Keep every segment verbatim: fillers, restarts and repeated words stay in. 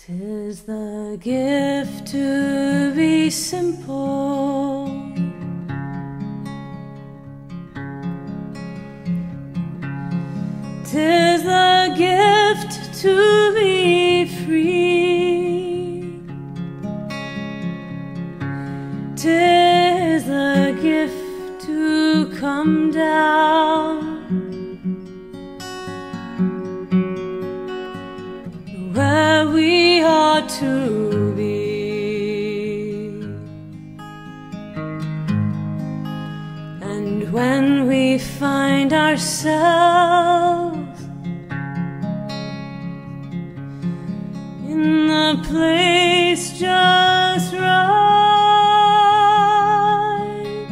'Tis the gift to be simple, 'tis the gift to be free, 'tis the gift to come down where we ought to be. And when we find ourselves in the place just right,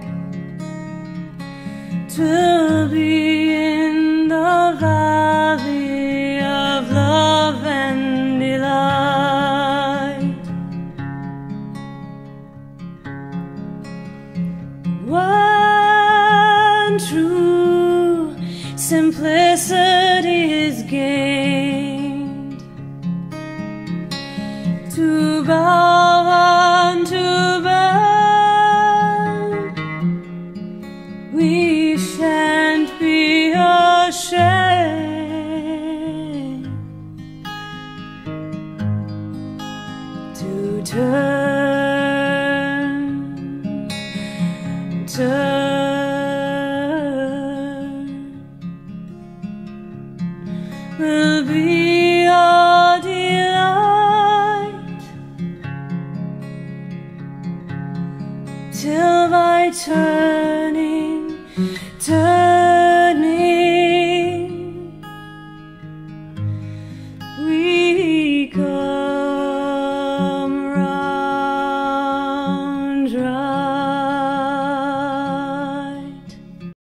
'twill be in the valley of love and delight. When true simplicity is gained, to bow unto bend, we shan't be ashamed to turn, turn will be our delight, till by turning, turning we